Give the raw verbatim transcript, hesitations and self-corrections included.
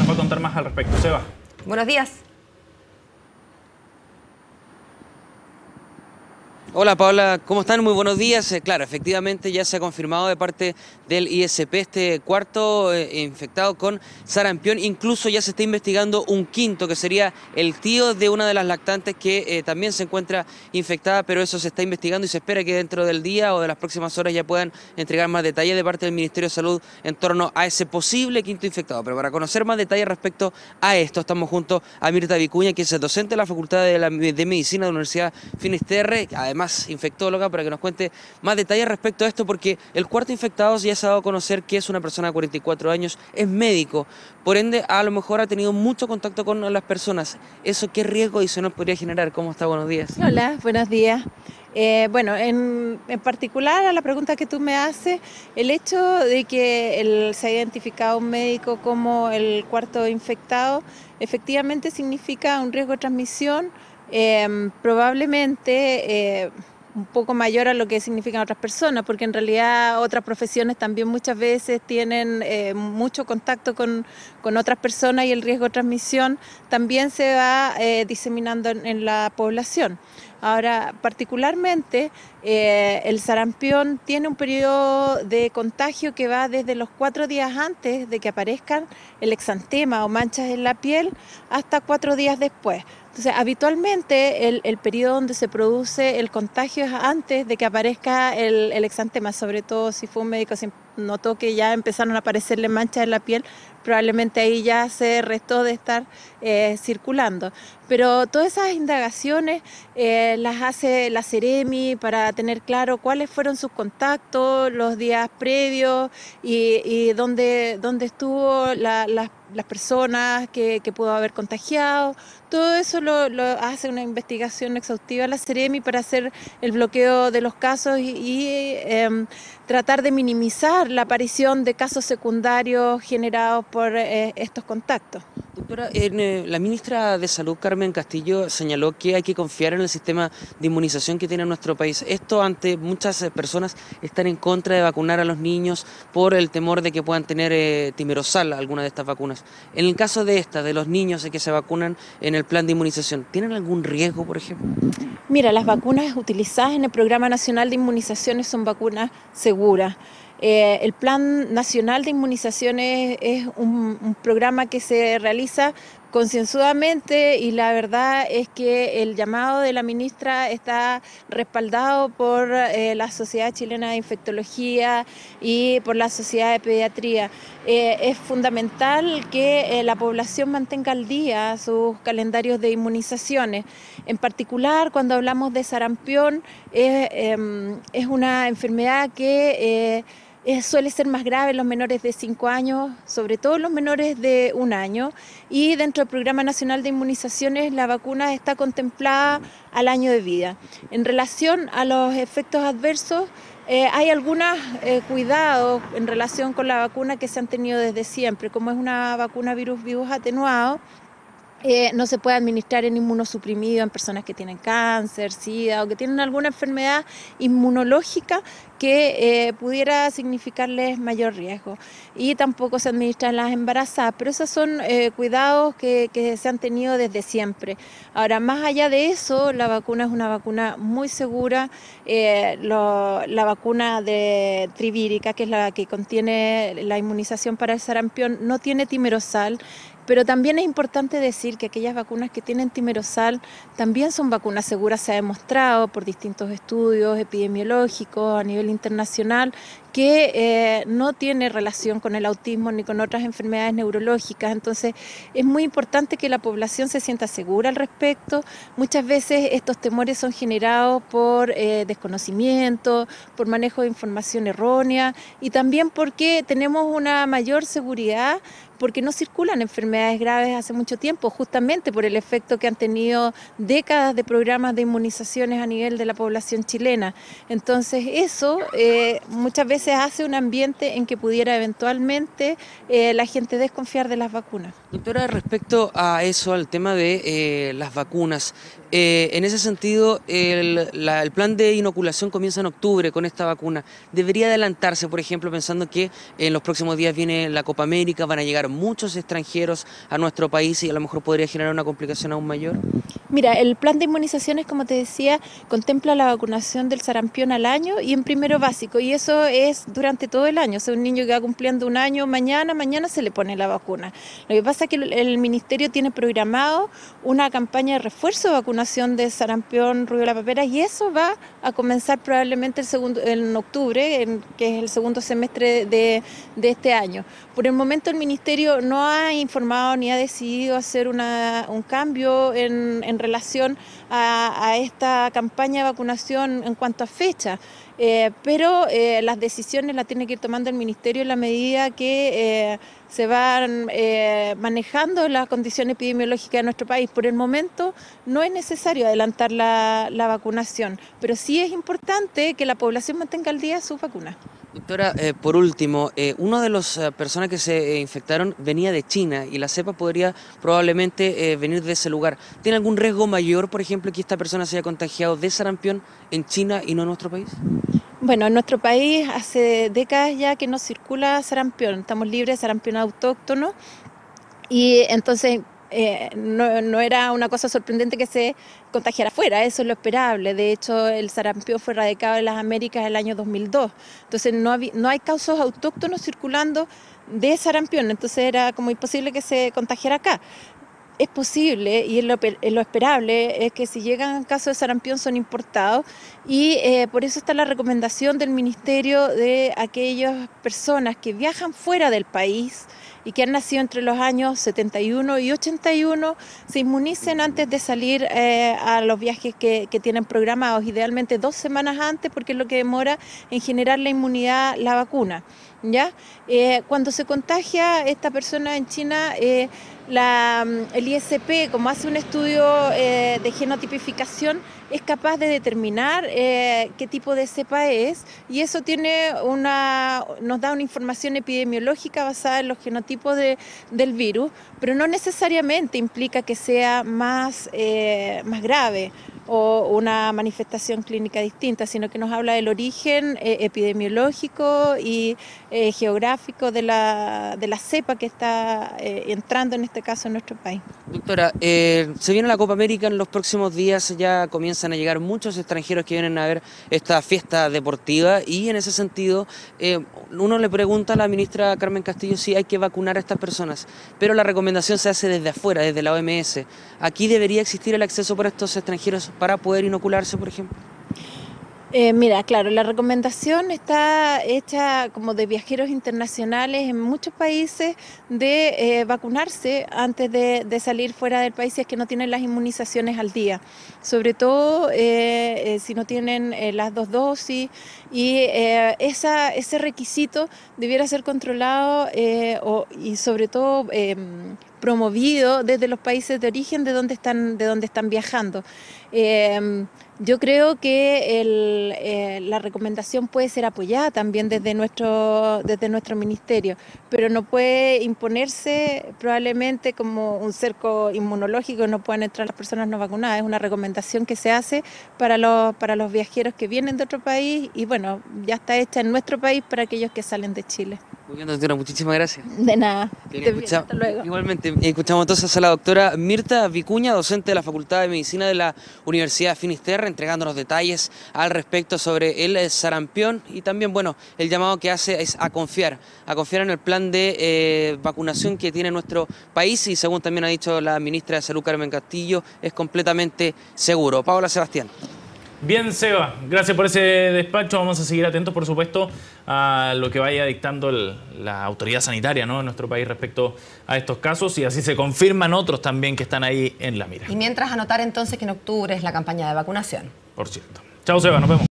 va a contar más al respecto. Seba. Buenos días. Hola Paula, ¿cómo están? Muy buenos días. Eh, claro, efectivamente ya se ha confirmado de parte del I S P este cuarto eh, infectado con sarampión. Incluso ya se está investigando un quinto, que sería el tío de una de las lactantes que eh, también se encuentra infectada, pero eso se está investigando y se espera que dentro del día o de las próximas horas ya puedan entregar más detalles de parte del Ministerio de Salud en torno a ese posible quinto infectado. Pero para conocer más detalles respecto a esto, estamos junto a Mirta Vicuña, que es docente de la Facultad de, la, de Medicina de la Universidad Finisterre, además infectóloga, para que nos cuente más detalles respecto a esto, porque el cuarto infectado ya se ha dado a conocer que es una persona de cuarenta y cuatro años, es médico, por ende a lo mejor ha tenido mucho contacto con las personas. ¿Eso qué riesgo adicional podría generar? ¿Cómo está? Buenos días. Hola, buenos días. Eh, bueno, en, en particular a la pregunta que tú me haces, el hecho de que el, se ha identificado un médico como el cuarto infectado, efectivamente significa un riesgo de transmisión eh, probablemente eh, un poco mayor a lo que significan otras personas, porque en realidad otras profesiones también muchas veces tienen eh, mucho contacto con, con otras personas y el riesgo de transmisión también se va eh, diseminando en, en la población. Ahora, particularmente, eh, el sarampión tiene un periodo de contagio que va desde los cuatro días antes de que aparezcan el exantema o manchas en la piel hasta cuatro días después. Entonces, habitualmente el, el periodo donde se produce el contagio es antes de que aparezca el, el exantema, sobre todo si fue un médico, si notó que ya empezaron a aparecerle manchas en la piel, probablemente ahí ya se restó de estar eh, circulando. Pero todas esas indagaciones eh, las hace la Seremi para tener claro cuáles fueron sus contactos los días previos y, y dónde, dónde estuvo la, la, las personas que, que pudo haber contagiado. Todo eso lo, lo hace una investigación exhaustiva la Seremi para hacer el bloqueo de los casos y, y eh, tratar de minimizar la aparición de casos secundarios generados por eh, estos contactos. Doctora, eh, la ministra de Salud, Carmen Castillo, señaló que hay que confiar en el sistema de inmunización que tiene nuestro país. Esto ante muchas personas están en contra de vacunar a los niños por el temor de que puedan tener eh, timerosal alguna de estas vacunas. En el caso de esta, de los niños que se vacunan en el plan de inmunización, ¿tienen algún riesgo, por ejemplo? Mira, las vacunas utilizadas en el Programa Nacional de Inmunizaciones son vacunas seguras. Eh, el Plan Nacional de Inmunizaciones es un, un programa que se realiza concienzudamente y la verdad es que el llamado de la ministra está respaldado por eh, la Sociedad Chilena de Infectología y por la Sociedad de Pediatría. Eh, es fundamental que eh, la población mantenga al día sus calendarios de inmunizaciones. En particular, cuando hablamos de sarampión, eh, eh, es una enfermedad que eh, Eh, suele ser más grave en los menores de cinco años, sobre todo los menores de un año, y dentro del Programa Nacional de Inmunizaciones la vacuna está contemplada al año de vida. En relación a los efectos adversos, eh, hay algunos eh, cuidados en relación con la vacuna que se han tenido desde siempre. Como es una vacuna virus vivus atenuado, Eh, no se puede administrar en inmunosuprimido en personas que tienen cáncer, sida o que tienen alguna enfermedad inmunológica que eh, pudiera significarles mayor riesgo. Y tampoco se administra en las embarazadas, pero esos son eh, cuidados que, que se han tenido desde siempre. Ahora, más allá de eso, la vacuna es una vacuna muy segura. Eh, lo, la vacuna de trivírica, que es la que contiene la inmunización para el sarampión, no tiene timerosal. Pero también es importante decir que aquellas vacunas que tienen timerosal también son vacunas seguras, se ha demostrado por distintos estudios epidemiológicos a nivel internacional que eh, no tiene relación con el autismo ni con otras enfermedades neurológicas. Entonces es muy importante que la población se sienta segura al respecto. Muchas veces estos temores son generados por eh, desconocimiento, por manejo de información errónea y también porque tenemos una mayor seguridad porque no circulan enfermedades graves hace mucho tiempo, justamente por el efecto que han tenido décadas de programas de inmunizaciones a nivel de la población chilena. Entonces eso eh, muchas veces hace un ambiente en que pudiera eventualmente eh, la gente desconfiar de las vacunas. Doctora, respecto a eso, al tema de eh, las vacunas, Eh, en ese sentido, el, la, el plan de inoculación comienza en octubre con esta vacuna. ¿Debería adelantarse, por ejemplo, pensando que en los próximos días viene la Copa América, van a llegar muchos extranjeros a nuestro país y a lo mejor podría generar una complicación aún mayor? Mira, el plan de inmunizaciones, como te decía, contempla la vacunación del sarampión al año y en primero básico, y eso es durante todo el año. O sea, un niño que va cumpliendo un año, mañana, mañana se le pone la vacuna. Lo que pasa es que el Ministerio tiene programado una campaña de refuerzo de vacunación de sarampión, rubiola papera, y eso va a comenzar probablemente el segundo, en octubre, en, que es el segundo semestre de, de este año. Por el momento el Ministerio no ha informado ni ha decidido hacer una, un cambio en, en relación a, a esta campaña de vacunación en cuanto a fecha, eh, pero eh, las decisiones las tiene que ir tomando el Ministerio en la medida que eh, se van eh, manejando las condiciones epidemiológicas de nuestro país. Por el momento no es necesario adelantar la, la vacunación, pero sí es importante que la población mantenga al día sus vacunas. Doctora, eh, por último, eh, una de las eh, personas que se eh, infectaron venía de China y la cepa podría probablemente eh, venir de ese lugar. ¿Tiene algún riesgo mayor, por ejemplo, que esta persona se haya contagiado de sarampión en China y no en nuestro país? Bueno, en nuestro país hace décadas ya que no circula sarampión, estamos libres de sarampión autóctono y entonces eh, no, no era una cosa sorprendente que se contagiara afuera, eso es lo esperable. De hecho, el sarampión fue erradicado en las Américas en el año dos mil dos, entonces no, había, no hay casos autóctonos circulando de sarampión, entonces era como imposible que se contagiara acá. Es posible y es lo, es lo esperable es que si llegan casos de sarampión son importados y eh, por eso está la recomendación del Ministerio de aquellas personas que viajan fuera del país y que han nacido entre los años setenta y uno y ochenta y uno, se inmunicen antes de salir eh, a los viajes que, que tienen programados, idealmente dos semanas antes, porque es lo que demora en generar la inmunidad la vacuna. ¿Ya? Eh, cuando se contagia esta persona en China, eh, la, el I S P, como hace un estudio eh, de genotipificación, es capaz de determinar eh, qué tipo de cepa es, y eso tiene una, nos da una información epidemiológica basada en los genotipos de, del virus, pero no necesariamente implica que sea más, eh, más grave o una manifestación clínica distinta, sino que nos habla del origen eh, epidemiológico y eh, geográfico de la, de la cepa que está eh, entrando en este caso en nuestro país. Doctora, eh, se viene la Copa América en los próximos días, ya comienzan a llegar muchos extranjeros que vienen a ver esta fiesta deportiva y en ese sentido eh, uno le pregunta a la ministra Carmen Castillo si hay que vacunar a estas personas, pero la recomendación se hace desde afuera, desde la O M S. ¿Aquí debería existir el acceso para estos extranjeros para poder inocularse, por ejemplo? Eh, mira, claro, la recomendación está hecha como de viajeros internacionales en muchos países de eh, vacunarse antes de, de salir fuera del país si es que no tienen las inmunizaciones al día, sobre todo eh, eh, si no tienen eh, las dos dosis y eh, esa, ese requisito debiera ser controlado eh, o, y sobre todo eh, promovido desde los países de origen de donde están, de donde están viajando. Eh, Yo creo que el, eh, la recomendación puede ser apoyada también desde nuestro, desde nuestro ministerio, pero no puede imponerse probablemente como un cerco inmunológico, no pueden entrar las personas no vacunadas. Es una recomendación que se hace para los, para los viajeros que vienen de otro país y bueno, ya está hecha en nuestro país para aquellos que salen de Chile. Muy bien, doctora, muchísimas gracias. De nada. Bien, Bien, hasta luego. Igualmente, escuchamos entonces a la doctora Mirta Vicuña, docente de la Facultad de Medicina de la Universidad Finisterre, entregándonos detalles al respecto sobre el sarampión y también, bueno, el llamado que hace es a confiar, a confiar en el plan de eh, vacunación que tiene nuestro país y según también ha dicho la ministra de Salud Carmen Castillo, es completamente seguro. Paola Sebastián. Bien, Seba, gracias por ese despacho. Vamos a seguir atentos, por supuesto, a lo que vaya dictando el, la autoridad sanitaria, ¿no?, en nuestro país respecto a estos casos y así se confirman otros también que están ahí en la mira. Y mientras anotar entonces que en octubre es la campaña de vacunación. Por cierto. Chao, Seba, nos vemos.